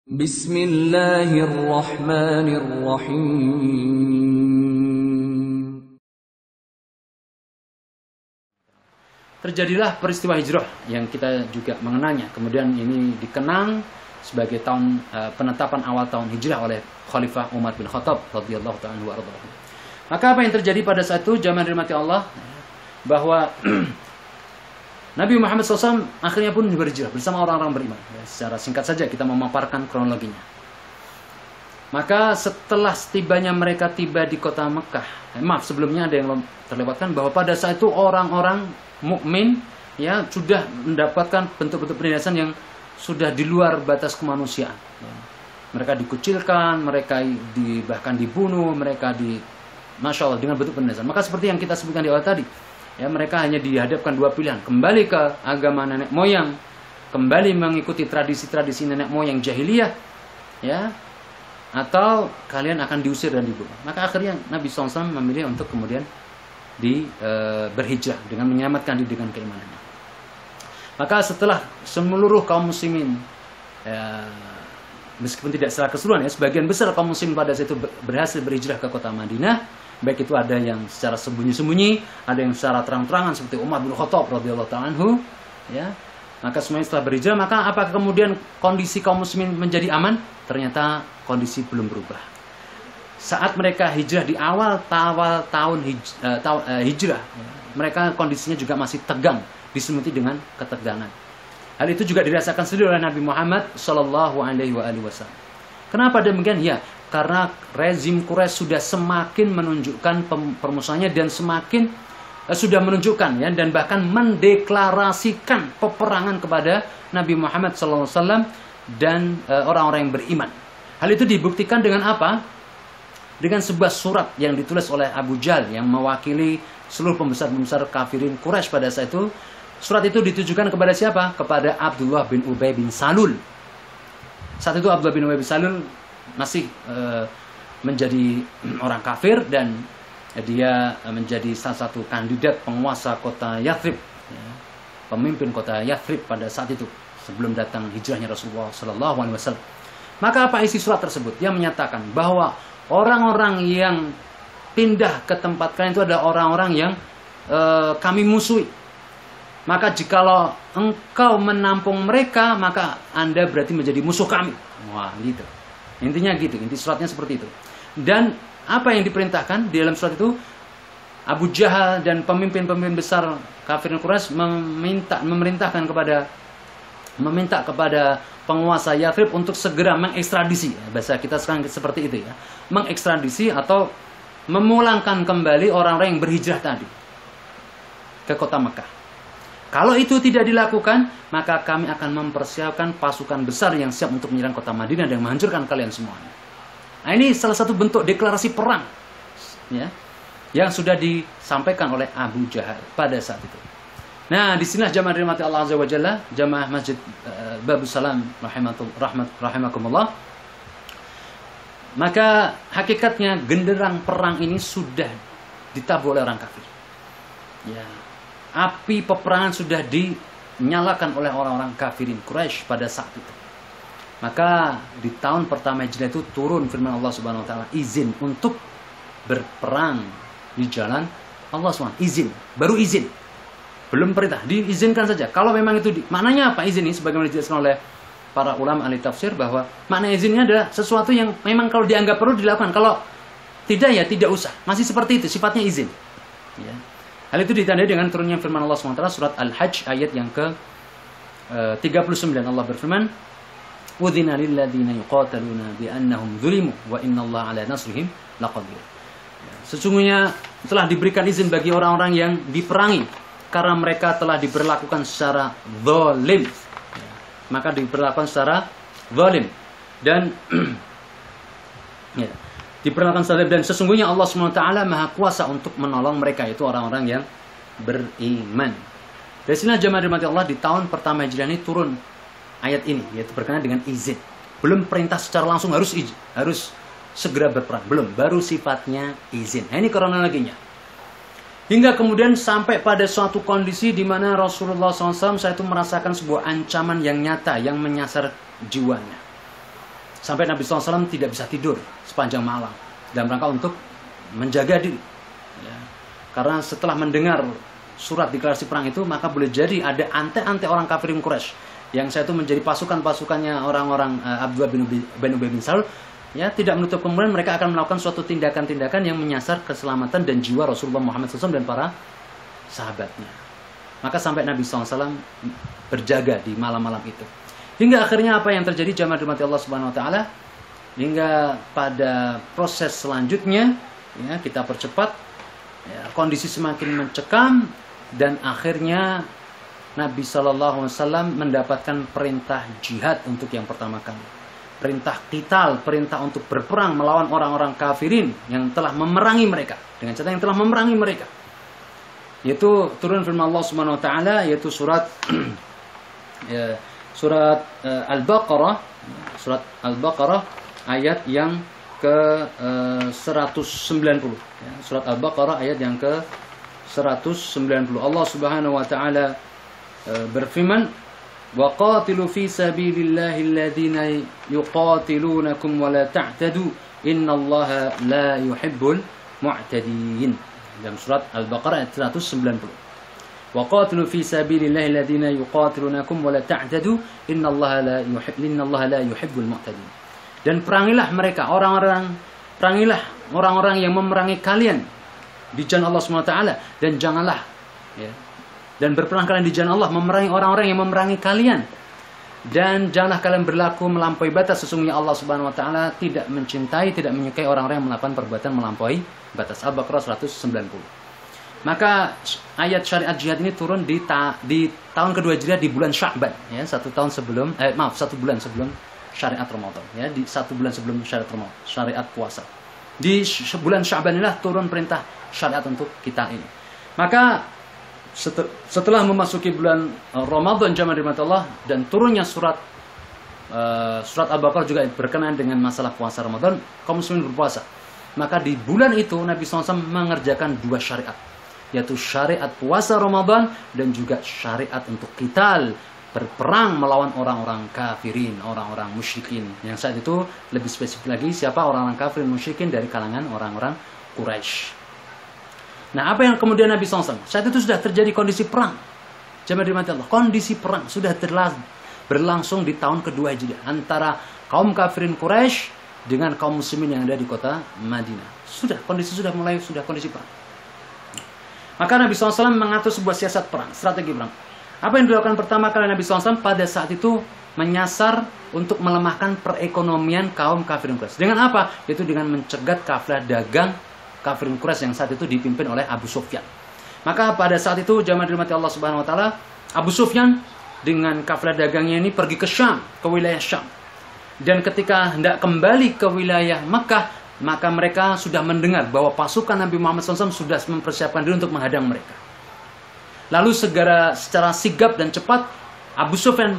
Bismillahirrahmanirrahim. Terjadilah peristiwa hijrah yang kita juga mengenalnya. Kemudian ini dikenang sebagai tahun penetapan awal tahun hijrah oleh Khalifah Umar bin Khattab radhiyallahu ta'ala anhu. Maka apa yang terjadi pada saat itu, jamaah dirahmati Allah, bahwa Nabi Muhammad SAW akhirnya pun berhijrah bersama orang-orang beriman. Secara singkat saja kita memaparkan kronologinya. Maka setelah setibanya mereka tiba di kota Mekah, sebelumnya ada yang terlewatkan bahwa pada saat itu orang-orang mukmin ya sudah mendapatkan bentuk-bentuk penindasan yang sudah di luar batas kemanusiaan. Mereka dikucilkan, mereka bahkan dibunuh, mereka Masya Allah dengan bentuk penindasan. Maka seperti yang kita sebutkan di awal tadi, ya, mereka hanya dihadapkan dua pilihan: kembali ke agama nenek moyang, kembali mengikuti tradisi-tradisi nenek moyang jahiliyah, ya, atau kalian akan diusir dan dibunuh. Maka akhirnya Nabi SAW memilih untuk kemudian berhijrah dengan menyelamatkan diri dengan keimanannya. Maka setelah seluruh kaum muslimin, ya, meskipun tidak secara keseluruhan, ya, sebagian besar kaum muslimin pada saat itu berhasil berhijrah ke kota Madinah. Baik itu ada yang secara sembunyi-sembunyi, ada yang secara terang-terangan seperti Umar bin Khattab radhiyallahu ta'ala anhu, ya. Maka semuanya setelah berhijrah, maka apakah kemudian kondisi kaum muslimin menjadi aman? Ternyata kondisi belum berubah. Saat mereka hijrah di awal tahun hijrah, mereka kondisinya juga masih tegang, diselimuti dengan ketegangan. Hal itu juga dirasakan sendiri oleh Nabi Muhammad SAW. Kenapa demikian? Ya, karena rezim Quraisy sudah semakin menunjukkan permusuhannya dan semakin sudah menunjukkan, ya, dan bahkan mendeklarasikan peperangan kepada Nabi Muhammad SAW dan orang-orang yang beriman. Hal itu dibuktikan dengan apa? Dengan sebuah surat yang ditulis oleh Abu Jahal yang mewakili seluruh pembesar-pembesar kafirin Quraisy pada saat itu. Surat itu ditujukan kepada siapa? Kepada Abdullah bin Ubay bin Salul. Saat itu Abdullah bin Ubay bin Salul masih menjadi orang kafir dan dia menjadi salah satu kandidat penguasa kota Yathrib, ya, pemimpin kota Yathrib pada saat itu sebelum datang hijrahnya Rasulullah SAW. Maka apa isi surat tersebut? Yang menyatakan bahwa orang-orang yang pindah ke tempat kalian itu adalah orang-orang yang kami musuhi. Maka jikalau engkau menampung mereka, maka Anda berarti menjadi musuh kami. Wah, gitu. Intinya gitu, inti suratnya seperti itu. Dan apa yang diperintahkan di dalam surat itu, Abu Jahal dan pemimpin-pemimpin besar kafirin Quraisy meminta kepada penguasa Yathrib untuk segera mengekstradisi. Bahasa kita sekarang seperti itu, ya. Mengekstradisi atau memulangkan kembali orang-orang yang berhijrah tadi ke kota Mekah. Kalau itu tidak dilakukan, maka kami akan mempersiapkan pasukan besar yang siap untuk menyerang kota Madinah dan menghancurkan kalian semuanya. Nah, ini salah satu bentuk deklarasi perang, ya, yang sudah disampaikan oleh Abu Jahal pada saat itu. Nah, di sinilah jamaah dirahmati Allah Azza wa Jalla, jamaah Masjid Babus Salam rahimakumullah. Maka hakikatnya genderang perang ini sudah ditabuh oleh orang kafir. Ya. Api peperangan sudah dinyalakan oleh orang-orang kafirin Quraisy pada saat itu. Maka di tahun pertama hijrah itu turun firman Allah Subhanahu wa taala, izin untuk berperang di jalan Allah SWT. Izin, baru izin. Belum perintah, diizinkan saja. Kalau memang itu maknanya apa izin ini? Sebagaimana dijelaskan oleh para ulama ahli tafsir bahwa makna izinnya adalah sesuatu yang memang kalau dianggap perlu dilakukan. Kalau tidak, ya tidak usah. Masih seperti itu, sifatnya izin. Ya. Hal itu ditandai dengan turunnya firman Allah SWT surat Al-Hajj ayat yang ke-39. Allah berfirman, "Udzina lil ladzina yuqataluna bi annahum zulimu wa innallaha 'ala nasrihim laqadir." Sesungguhnya telah diberikan izin bagi orang-orang yang diperangi karena mereka telah diperlakukan secara zalim. Maka diperlakukan secara zalim dan ya, diperlakukan zalim, dan sesungguhnya Allah SWT Maha Kuasa untuk menolong mereka, itu orang-orang yang beriman. Dari sini jemaah dirahmati Allah, di tahun pertama hijrah ini turun ayat ini, yaitu berkenaan dengan izin. Belum perintah secara langsung harus segera berperang, belum, baru sifatnya izin. Nah, ini kronologinya. Hingga kemudian sampai pada suatu kondisi di mana Rasulullah SAW saat itu merasakan sebuah ancaman yang nyata yang menyasar jiwanya. Sampai Nabi SAW tidak bisa tidur sepanjang malam dalam rangka untuk menjaga diri. Ya. Karena setelah mendengar surat deklarasi perang itu, maka boleh jadi ada ante-ante orang kafirin Quraisy yang saya itu menjadi pasukan-pasukannya orang-orang Abdullah bin Ubay bin Salul. Ya, tidak menutup kemungkinan mereka akan melakukan suatu tindakan-tindakan yang menyasar keselamatan dan jiwa Rasulullah Muhammad SAW dan para sahabatnya. Maka sampai Nabi SAW berjaga di malam-malam itu. Hingga akhirnya apa yang terjadi, jamaah dirahmati Allah Subhanahu Wa Taala? Hingga pada proses selanjutnya, ya, kita percepat, ya, kondisi semakin mencekam dan akhirnya Nabi SAW mendapatkan perintah jihad untuk yang pertama kali. Perintah qital, perintah untuk berperang melawan orang-orang kafirin yang telah memerangi mereka, dengan cara yang telah memerangi mereka. Yaitu turun firman Allah Subhanahu wa taala, yaitu surat ya, surat Al-Baqarah, ayat yang ke 190. Ya, surat Al-Baqarah ayat yang ke 190. Allah Subhanahu wa taala berfirman, وَقَاتِلُوا فِي سَبِيلِ اللَّهِ الَّذِينَ يُقَاتِلُونَكُمْ وَلَا تَعْتَدُوا إِنَّ اللَّهَ لَا يُحِبُّ الْمُعْتَدِينَ. Dalam surat Al-Baqarah ayat 190. وَقَاتِلُوا فِي سَبِيلِ اللَّهِ الَّذِينَ يُقَاتِلُونَكُمْ وَلَا تَعْتَدُوا إِنَّ اللَّهَ لَا يُحِبُّ الْمُعْتَدِينَ. Dan perangilah mereka, orang-orang yang memerangi kalian di jalan Allah Subhanahu wa taala, dan janganlah, ya, dan berperang kalian di jalan Allah, memerangi orang-orang yang memerangi kalian, dan janganlah kalian berlaku melampaui batas. Sesungguhnya Allah Subhanahu wa taala tidak mencintai, tidak menyukai orang-orang yang melakukan perbuatan melampaui batas. Al-Baqarah 190. Maka ayat syariat jihad ini turun di tahun kedua Hijriah, di bulan Sya'ban, ya, 1 bulan sebelum syariat Ramadan, ya, di 1 bulan sebelum syariat Ramadan, syariat puasa. Di bulan Sya'ban inilah turun perintah syariat untuk kita ini. Maka setelah memasuki bulan Ramadan, jamaah dirahmati Allah, dan turunnya surat Al-Baqarah juga berkenaan dengan masalah puasa Ramadan, kaum muslimin berpuasa. Maka di bulan itu Nabi SAW mengerjakan 2 syariat, yaitu syariat puasa Ramadan dan juga syariat untuk qital, berperang melawan orang-orang kafirin, orang-orang musyrikin. Yang saat itu lebih spesifik lagi, siapa orang-orang kafirin musyrikin dari kalangan orang-orang Quraisy. Nah, apa yang kemudian Nabi SAW? Saat itu sudah terjadi kondisi perang. Jamaah dirahmati Allah, kondisi perang sudah berlangsung di tahun kedua Hijriah antara kaum kafirin Quraisy dengan kaum muslimin yang ada di kota Madinah. Kondisi kondisi perang. Maka Nabi SAW mengatur sebuah siasat perang, strategi perang. Apa yang dilakukan pertama kali Nabi SAW pada saat itu? Menyasar untuk melemahkan perekonomian kaum kafirin Quraisy. Dengan apa? Yaitu dengan mencegat kafilah dagang kafirin Quraisy yang saat itu dipimpin oleh Abu Sufyan. Maka pada saat itu, jamaah dirahmati Allah Subhanahu wa taala, Abu Sufyan dengan kafilah dagangnya ini pergi ke Syam, ke wilayah Syam. Dan ketika hendak kembali ke wilayah Mekah, maka mereka sudah mendengar bahwa pasukan Nabi Muhammad SAW sudah mempersiapkan diri untuk menghadang mereka. Lalu secara sigap dan cepat, Abu Sufyan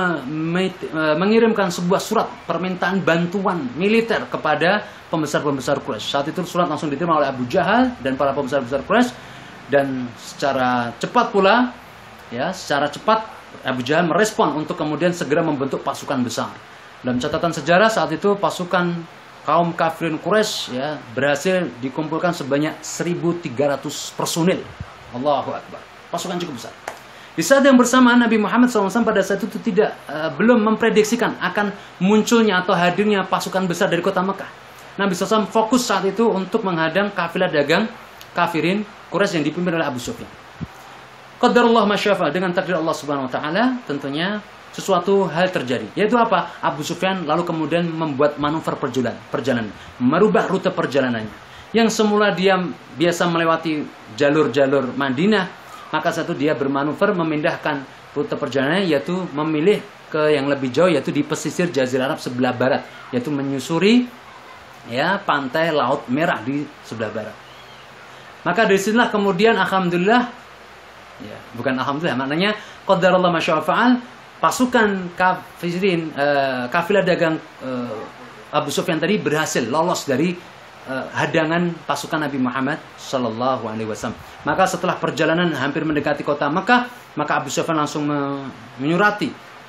mengirimkan sebuah surat permintaan bantuan militer kepada pembesar-pembesar Quraisy. Saat itu surat langsung diterima oleh Abu Jahal dan para pembesar-pembesar Quraisy, dan secara cepat pula, ya, Abu Jahal merespon untuk kemudian segera membentuk pasukan besar. Dalam catatan sejarah saat itu pasukan kaum kafirin Quraisy, ya, berhasil dikumpulkan sebanyak 1.300 personil. Allahu Akbar. Pasukan cukup besar. Di saat yang bersamaan Nabi Muhammad SAW pada saat itu belum memprediksikan akan munculnya atau hadirnya pasukan besar dari kota Mekah. Nabi SAW fokus saat itu untuk menghadang kafilah dagang kafirin Quraisy yang dipimpin oleh Abu Sufyan. Qadarullah masyafa, dengan takdir Allah Subhanahu wa taala tentunya sesuatu hal terjadi. Yaitu apa? Abu Sufyan lalu kemudian membuat manuver perjalanan, merubah rute perjalanannya. Yang semula dia biasa melewati jalur-jalur Madinah, maka satu dia bermanuver memindahkan rute perjalanannya, yaitu memilih ke yang lebih jauh, yaitu di pesisir Jazirah Arab sebelah barat, yaitu menyusuri, ya, pantai Laut Merah di sebelah barat. Maka dari sinilah kemudian alhamdulillah, ya, bukan alhamdulillah, maknanya qadarullah masya fa'al, pasukan kafirin, kafilah dagang Abu Sufyan tadi berhasil lolos dari hadangan pasukan Nabi Muhammad Sallallahu Alaihi Wasallam. Maka setelah perjalanan hampir mendekati kota Mekah, maka Abu Sufyan langsung menyurati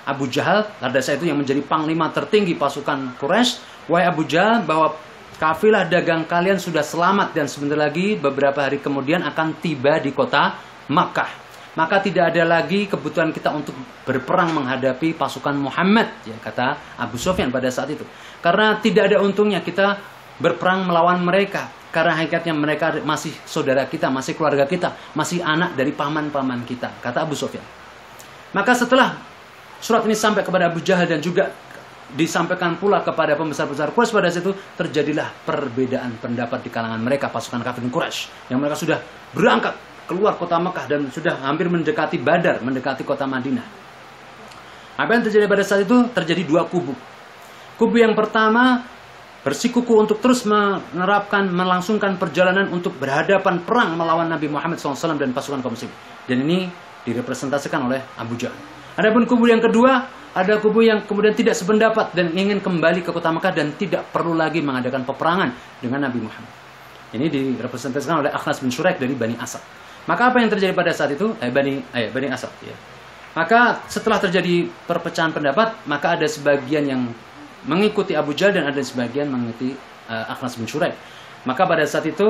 Abu Jahal pada saat itu yang menjadi panglima tertinggi pasukan Quraisy. Wahai Abu Jahal, bahwa kafilah dagang kalian sudah selamat dan sebentar lagi beberapa hari kemudian akan tiba di kota Makkah. Maka tidak ada lagi kebutuhan kita untuk berperang menghadapi pasukan Muhammad, ya, kata Abu Sufyan pada saat itu. Karena tidak ada untungnya kita berperang melawan mereka. Karena hakikatnya mereka masih saudara kita, masih keluarga kita, masih anak dari paman-paman kita, kata Abu Sufyan. Maka setelah surat ini sampai kepada Abu Jahal dan juga disampaikan pula kepada pembesar-pembesar Quraisy, pada saat itu terjadilah perbedaan pendapat di kalangan mereka, pasukan kafir Quraisy, yang mereka sudah berangkat keluar kota Mekah dan sudah hampir mendekati Badar, mendekati kota Madinah. Apa yang terjadi pada saat itu? Terjadi dua kubu. Kubu yang pertama bersikuku untuk terus melangsungkan perjalanan untuk berhadapan perang melawan Nabi Muhammad SAW dan pasukan kaum muslimin. Dan ini direpresentasikan oleh Abu Jahal. Adapun kubu yang kedua, ada kubu yang kemudian tidak sependapat dan ingin kembali ke kota Mekah dan tidak perlu lagi mengadakan peperangan dengan Nabi Muhammad. Ini direpresentasikan oleh Akhnas bin Syuraik dari Bani Asad. Maka apa yang terjadi pada saat itu? Bani Asad, ya. Maka setelah terjadi perpecahan pendapat, maka ada sebagian yang mengikuti Abu Jahal dan ada sebagian mengikuti Akhnas bin Syuraik. Maka pada saat itu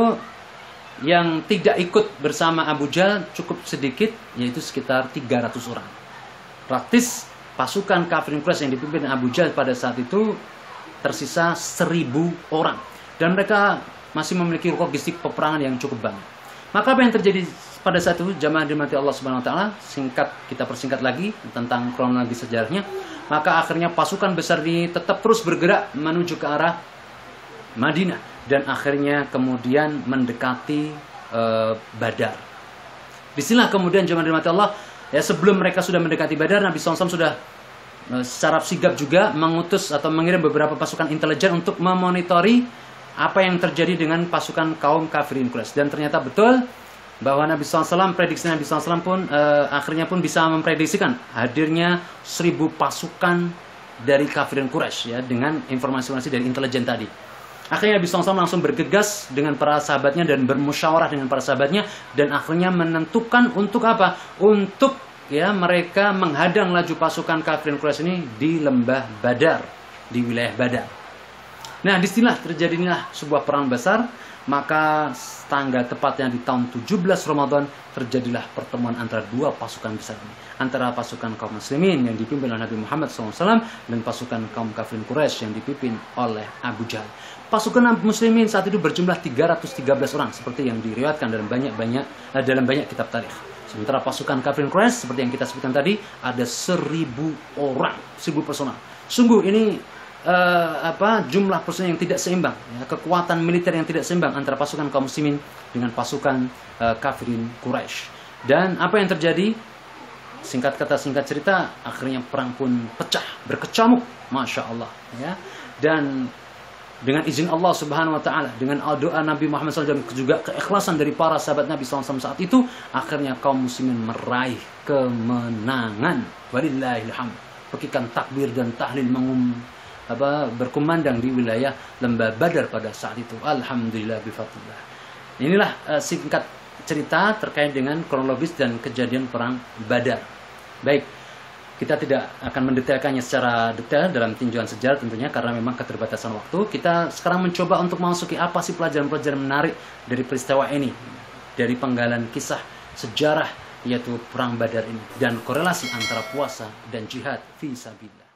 yang tidak ikut bersama Abu Jahal cukup sedikit, yaitu sekitar 300 orang. Praktis pasukan kafir Quraisy yang dipimpin Abu Jahal pada saat itu tersisa 1000 orang. Dan mereka masih memiliki logistik peperangan yang cukup banyak. Maka apa yang terjadi pada saat itu, jamaah dirahmati Allah Subhanahu wa taala, kita persingkat lagi tentang kronologi sejarahnya. Maka akhirnya pasukan besar ini tetap terus bergerak menuju ke arah Madinah dan akhirnya kemudian mendekati Badar. Disinilah kemudian jamaah dirahmati Allah, ya, sebelum mereka sudah mendekati Badar, Nabi SAW sudah secara sigap juga mengutus atau mengirim beberapa pasukan intelijen untuk memonitori apa yang terjadi dengan pasukan kaum kafirin Quraisy. Dan ternyata betul bahwa Nabi SAW, prediksi Nabi SAW pun akhirnya pun bisa memprediksikan hadirnya 1000 pasukan dari kafirin Quraisy, ya, dengan informasi-informasi dari intelijen tadi. Akhirnya Nabi SAW langsung bergegas dengan para sahabatnya dan bermusyawarah dengan para sahabatnya dan akhirnya menentukan untuk apa? Untuk, ya, mereka menghadang laju pasukan kafirin Quraisy ini di lembah Badar, di wilayah Badar. Nah, disinilah terjadilah sebuah perang besar. Maka tanggal tepatnya di tahun 17 Ramadan terjadilah pertemuan antara dua pasukan besar ini, antara pasukan kaum muslimin yang dipimpin oleh Nabi Muhammad SAW dan pasukan kaum kafirin Quraisy yang dipimpin oleh Abu Jahal. Pasukan muslimin saat itu berjumlah 313 orang seperti yang diriwayatkan dalam banyak kitab tarikh. Sementara pasukan kafirin Quraisy seperti yang kita sebutkan tadi ada 1000 orang, 1000 personal. Sungguh ini jumlah personil yang tidak seimbang, ya, kekuatan militer yang tidak seimbang antara pasukan kaum muslimin dengan pasukan kafirin Quraisy. Dan apa yang terjadi? Singkat kata singkat cerita, akhirnya perang pun pecah, berkecamuk, masya Allah, ya. Dan dengan izin Allah Subhanahu Wa Taala, dengan doa Nabi Muhammad SAW juga keikhlasan dari para sahabat Nabi SAW saat itu, akhirnya kaum muslimin meraih kemenangan. Walillahil hamd. Pekikan takbir dan tahlil berkumandang di wilayah lembah Badar pada saat itu. Alhamdulillah bifadlillah. Inilah singkat cerita terkait dengan kronologis dan kejadian perang Badar. Baik, kita tidak akan mendetailkannya secara detail dalam tinjauan sejarah tentunya karena memang keterbatasan waktu. Kita sekarang mencoba untuk memasuki apa sih pelajaran-pelajaran menarik dari peristiwa ini, dari penggalan kisah sejarah yaitu perang Badar ini dan korelasi antara puasa dan jihad fi sabilillah.